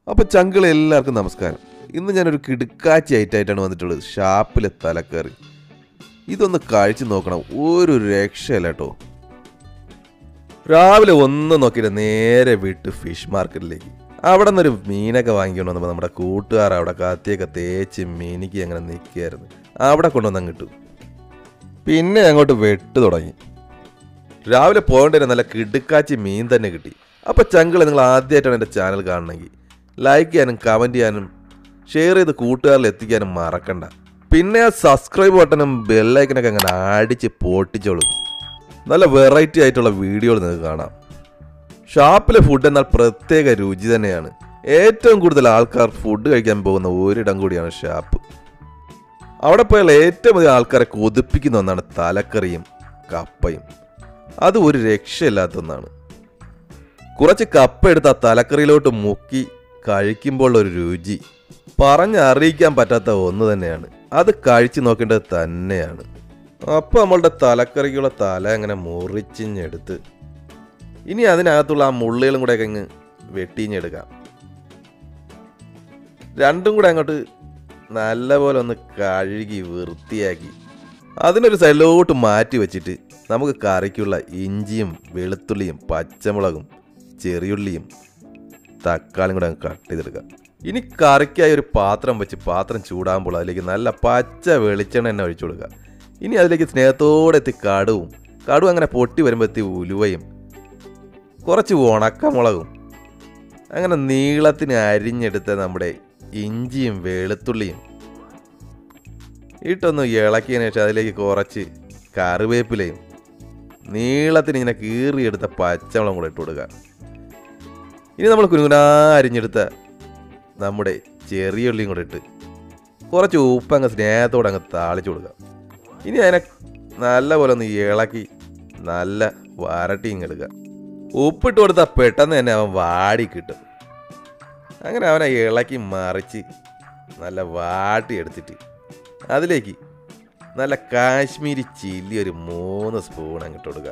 അപ്പോൾ ചങ്കളെ എല്ലാവർക്കും നമസ്കാരം. ഇന്ന് ഞാനൊരു കിടുക്കാച്ചി ഐറ്റായിട്ടാണ് വന്നിട്ടുള്ളത്. ഷാപ്പിലെ തലക്കറി. ഇതൊന്ന് കഴിച്ച് നോക്കണം, ഒരു രക്ഷയില്ല കേട്ടോ. രാവിലെ ഒന്നും നോക്കിയിട്ട് നേരെ വിട്ട് ഫിഷ് മാർക്കറ്റിലേക്ക്. അവിടെ നിന്നൊരു മീനൊക്കെ വാങ്ങിക്കൊണ്ട് വന്നപ്പോൾ നമ്മുടെ കൂട്ടുകാർ അവിടെ കത്തിയൊക്കെ തേച്ച് മീനിക്ക് അങ്ങനെ നിൽക്കുകയായിരുന്നു. അവിടെ കൊണ്ടുവന്ന് കിട്ടും. പിന്നെ അങ്ങോട്ട് വെട്ട് തുടങ്ങി. രാവിലെ പോകേണ്ടത് നല്ല കിടുക്കാച്ചി മീൻ തന്നെ കിട്ടി. അപ്പോൾ ചങ്കളെ നിങ്ങൾ ആദ്യമായിട്ടാണ് എൻ്റെ ചാനൽ കാണണമെങ്കിൽ ലൈക്ക് ചെയ്യാനും കമൻറ്റ് ചെയ്യാനും ഷെയർ ചെയ്ത് കൂട്ടുകാരിൽ എത്തിക്കാനും മറക്കണ്ട. പിന്നെ ആ സബ്സ്ക്രൈബ് ബട്ടണും ബെല്ലൈക്കനൊക്കെ അങ്ങനെ അടിച്ച് പൊട്ടിച്ചോളും. നല്ല വെറൈറ്റി ആയിട്ടുള്ള വീഡിയോകൾ നിങ്ങൾക്ക് കാണാം. ഷാപ്പിലെ ഫുഡ് എന്നാൽ പ്രത്യേക രുചി തന്നെയാണ്. ഏറ്റവും കൂടുതൽ ആൾക്കാർ ഫുഡ് കഴിക്കാൻ പോകുന്ന ഒരിടം കൂടിയാണ് ഷാപ്പ്. അവിടെ പോയാൽ ഏറ്റവും അധികം ആൾക്കാരെ കൊതിപ്പിക്കുന്ന ഒന്നാണ് തലക്കറിയും കപ്പയും. അത് ഒരു രക്ഷയില്ലാത്ത ഒന്നാണ്. കുറച്ച് കപ്പ എടുത്ത് ആ തലക്കറിയിലോട്ട് മുക്കി കഴിക്കുമ്പോൾ ഒരു രുചി പറഞ്ഞറിയിക്കാൻ പറ്റാത്ത ഒന്ന് തന്നെയാണ്. അത് കഴിച്ച് നോക്കേണ്ടത് തന്നെയാണ്. അപ്പോൾ നമ്മളുടെ തലക്കറിക്കുള്ള തല അങ്ങനെ മുറിച്ചിഞ്ഞെടുത്ത് ഇനി അതിനകത്തുള്ള ആ മുള്ളുകളും കൂടെ അങ്ങ് വെട്ടിഞ്ഞെടുക്കാം. രണ്ടും കൂടെ അങ്ങോട്ട് നല്ലപോലെ ഒന്ന് കഴുകി വൃത്തിയാക്കി അതിനൊരു സൈഡിലോട്ട് മാറ്റി വെച്ചിട്ട് നമുക്ക് കറിക്കുള്ള ഇഞ്ചിയും വെളുത്തുള്ളിയും പച്ചമുളകും ചെറിയുള്ളിയും തക്കാളിയും കൂടെ അങ്ങ് കട്ട് ചെയ്തെടുക്കാം. ഇനി കറിക്കായി ഒരു പാത്രം വെച്ച് പാത്രം ചൂടാകുമ്പോൾ അതിലേക്ക് നല്ല പച്ച വെളിച്ചെണ്ണ തന്നെ ഒഴിച്ചു കൊടുക്കുക. ഇനി അതിലേക്ക് സ്നേഹത്തോടെ എത്തി കടുവും അങ്ങനെ പൊട്ടി വരുമ്പോൾ എത്തി ഉലുവയും കുറച്ച് ഉണക്കമുളകും അങ്ങനെ നീളത്തിന് അരിഞ്ഞെടുത്ത നമ്മുടെ ഇഞ്ചിയും വെളുത്തുള്ളിയും ഇട്ടൊന്ന് ഇളക്കിയതിന് ശേഷം അതിലേക്ക് കുറച്ച് കറിവേപ്പിലയും നീളത്തിന് ഇങ്ങനെ കീറിയെടുത്ത പച്ചമുളകും കൂടെ ഇട്ട് കൊടുക്കുക. ഇനി നമ്മൾ കുനുകുനാ അരിഞ്ഞെടുത്ത നമ്മുടെ ചെറിയുള്ളിയും കൂടെ ഇട്ട് കുറച്ച് ഉപ്പ് അങ്ങ് സ്നേഹത്തോടെ അങ്ങ് താളിച്ചു കൊടുക്കുക. ഇനി അതിനെ നല്ലപോലെ ഒന്ന് ഇളക്കി നല്ല വരട്ടി ഇങ്ങെടുക്കുക. ഉപ്പിട്ട് കൊടുത്താൽ പെട്ടെന്ന് തന്നെ അവൻ വാടി കിട്ടും. അങ്ങനെ അവനെ ഇളക്കി മറിച്ച് നല്ല വാട്ടി എടുത്തിട്ട് അതിലേക്ക് നല്ല കാശ്മീരി ചില്ലി ഒരു 3 സ്പൂൺ അങ്ങിട്ട് കൊടുക്കുക.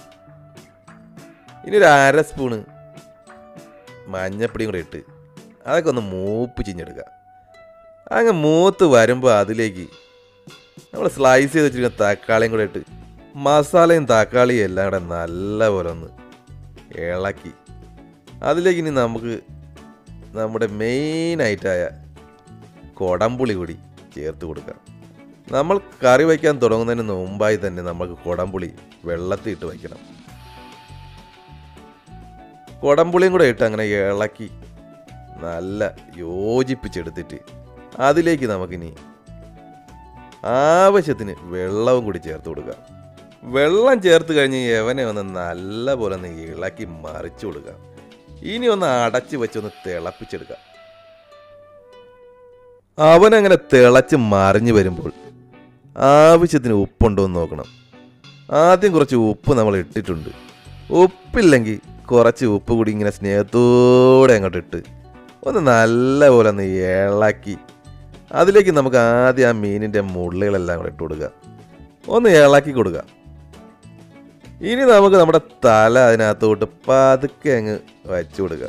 ഇനി ഒരു 1/2 സ്പൂണ് മഞ്ഞപ്പൊടിയും കൂടെ ഇട്ട് അതൊക്കെ ഒന്ന് മൂപ്പ് ചിഞ്ഞെടുക്കുക. അങ്ങ് മൂത്ത് വരുമ്പോൾ അതിലേക്ക് നമ്മൾ സ്ലൈസ് ചെയ്ത് വെച്ചിരിക്കുന്ന തക്കാളിയും കൂടെ ഇട്ട് മസാലയും തക്കാളിയും എല്ലാം കൂടെ നല്ലപോലെ ഒന്ന് ഇളക്കി അതിലേക്ക് ഇനി നമുക്ക് നമ്മുടെ മെയിനായിട്ടായ കുടംപുളി കൂടി ചേർത്ത് കൊടുക്കാം. നമ്മൾ കറി വയ്ക്കാൻ തുടങ്ങുന്നതിന് മുമ്പായി തന്നെ നമുക്ക് കുടംപുളി വെള്ളത്തിൽ ഇട്ട് വയ്ക്കണം. കുടംപുളിയും കൂടെ ഇട്ട് അങ്ങനെ ഇളക്കി നല്ല യോജിപ്പിച്ചെടുത്തിട്ട് അതിലേക്ക് നമുക്കിനി ആവശ്യത്തിന് വെള്ളവും കൂടി ചേർത്ത് കൊടുക്കാം. വെള്ളം ചേർത്ത് കഴിഞ്ഞ് യവനെ ഒന്ന് നല്ല പോലെ ഒന്ന് ഇളക്കി മറിച്ചു കൊടുക്കുക. ഇനി ഒന്ന് അടച്ച് വെച്ചൊന്ന് തിളപ്പിച്ചെടുക്കുക. അവനങ്ങനെ തിളച്ച് മറിഞ്ഞു വരുമ്പോൾ ആവശ്യത്തിന് ഉപ്പുണ്ടോ എന്ന് നോക്കണം. ആദ്യം കുറച്ച് ഉപ്പ് നമ്മൾ ഇട്ടിട്ടുണ്ട്. ഉപ്പില്ലെങ്കിൽ കുറച്ച് ഉപ്പ് കൂടി ഇങ്ങനെ സ്നേഹത്തോടെ അങ്ങോട്ട് ഇട്ട് ഒന്ന് നല്ലപോലെ ഒന്ന് ഇളക്കി അതിലേക്ക് നമുക്ക് ആദ്യം ആ മീനിൻ്റെ മുള്ളുകളെല്ലാം കൂടെ ഇട്ട് കൊടുക്കുക. ഒന്ന് ഇളക്കി കൊടുക്കുക. ഇനി നമുക്ക് നമ്മുടെ തല അതിനകത്തോട്ട് പതുക്കെ അങ്ങ് വച്ചു കൊടുക്കുക.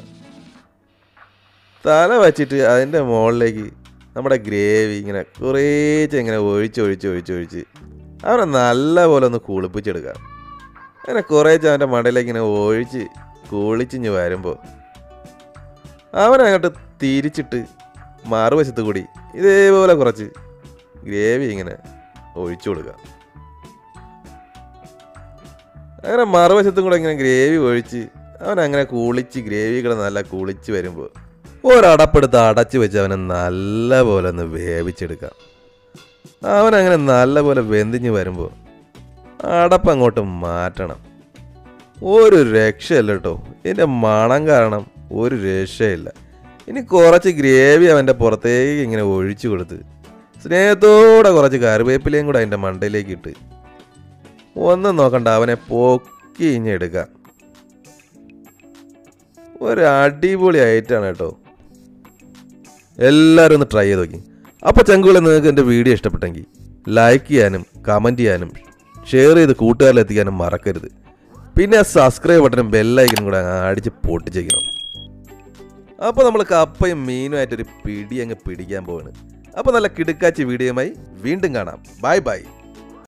തല വച്ചിട്ട് അതിൻ്റെ മുകളിലേക്ക് നമ്മുടെ ഗ്രേവി ഇങ്ങനെ കുറേച്ച് ഇങ്ങനെ ഒഴിച്ച് അവനെ നല്ലപോലെ ഒന്ന് കുളിപ്പിച്ചെടുക്കുക. അങ്ങനെ കുറേച്ച് അവൻ്റെ മണ്ടയിലേക്ക് ഇങ്ങനെ ഒഴിച്ച് കുളിച്ചിഞ്ഞ് വരുമ്പോൾ അവനങ്ങോട്ട് തിരിച്ചിട്ട് മറുവശത്ത് കൂടി ഇതേപോലെ കുറച്ച് ഗ്രേവി ഇങ്ങനെ ഒഴിച്ചു കൊടുക്കുക. അങ്ങനെ മറുവശത്തും കൂടെ ഇങ്ങനെ ഗ്രേവി ഒഴിച്ച് അവനങ്ങനെ കുളിച്ച് ഗ്രേവി കൂടെ നല്ല കുളിച്ച് വരുമ്പോൾ ഒരടപ്പെടുത്ത് അടച്ച് വെച്ച് അവനെ നല്ലപോലെ ഒന്ന് വേവിച്ചെടുക്കാം. അവനങ്ങനെ നല്ലപോലെ വെന്തിഞ്ഞ് വരുമ്പോൾ അടപ്പ് അങ്ങോട്ട് മാറ്റണം. ഒരു രക്ഷയില്ല കേട്ടോ. ഇതിൻ്റെ മണം കാരണം ഒരു രക്ഷയില്ല. ഇനി കുറച്ച് ഗ്രേവി അവൻ്റെ പുറത്തേക്ക് ഇങ്ങനെ ഒഴിച്ചു കൊടുത്ത് സ്നേഹത്തോടെ കുറച്ച് കറിവേപ്പിലയും കൂടെ അതിൻ്റെ മണ്ടയിലേക്ക് ഇട്ട് ഒന്നും നോക്കണ്ട അവനെ പൊക്കി ഇഞ്ഞെടുക്കാം. ഒരു അടിപൊളി ഐറ്റാണ് കേട്ടോ. എല്ലാവരും ഒന്ന് ട്രൈ ചെയ്ത് നോക്കി. അപ്പോൾ ചങ്കുകളെ നിങ്ങൾക്ക് എൻ്റെ വീഡിയോ ഇഷ്ടപ്പെട്ടെങ്കിൽ ലൈക്ക് ചെയ്യാനും കമൻറ്റ് ചെയ്യാനും ഷെയർ ചെയ്ത് കൂട്ടുകാരിലെത്തിക്കാനും മറക്കരുത്. പിന്നെ ആ സബ്സ്ക്രൈബ് ബട്ടനും ബെല്ലൈക്കനും കൂടെ അടിച്ച് പൊട്ടിച്ചേക്കണം. അപ്പോൾ നമ്മൾ കപ്പയും മീനുമായിട്ടൊരു പിടി അങ്ങ് പിടിക്കാൻ പോവാണ്. അപ്പോൾ നല്ല കിടുക്കാച്ചി വീഡിയോയുമായി വീണ്ടും കാണാം. Bye by.